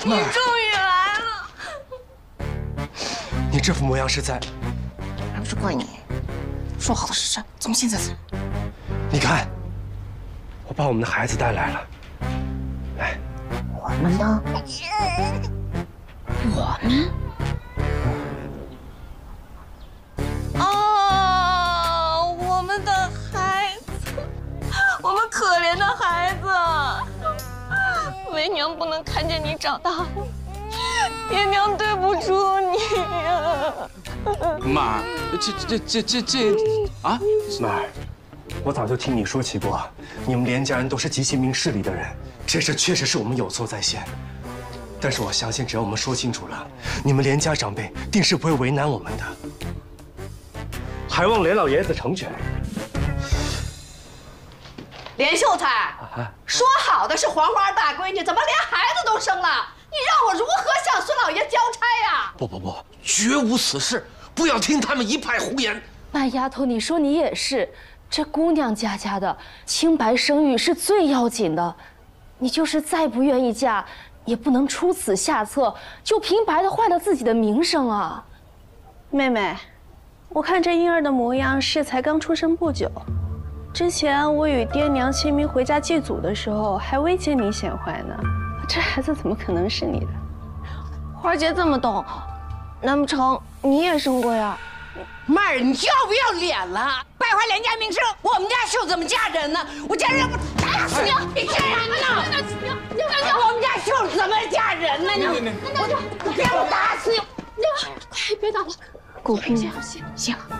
你终于来了！ 你这副模样是在…… 还不是怪你，说好的是真，怎么现在才？ 你看，我把我们的孩子带来了。来， 我们呢？我们？哦，我们的孩子，我们可怜的孩子。 为娘不能看见你长大，爷娘对不住你呀。 妈，这啊！ 妈儿，我早就听你说起过，你们连家人都是极其明事理的人，这事确实是我们有错在先。但是我相信，只要我们说清楚了，你们连家长辈定是不会为难我们的。还望连老爷子成全。 连秀才，说好的是黄花大闺女，怎么连孩子都生了？你让我如何向孙老爷交差呀？ 不，绝无此事！不要听他们一派胡言。 那丫头，你说你也是，这姑娘家的清白生育是最要紧的。你就是再不愿意嫁，也不能出此下策，就平白的坏了自己的名声啊。 妹妹，我看这婴儿的模样是才刚出生不久。 之前我与爹娘清明回家祭祖的时候，还未见你显怀呢。这孩子怎么可能是你的？ 花姐这么懂，难不成你也生过呀？ 妹儿，你要不要脸了？败坏连家名声！我们家秀怎么嫁人呢？我家人要不打死你！你这人呢？我们家秀怎么嫁人呢？你别我打死你！ 快别打了，顾姑娘，行，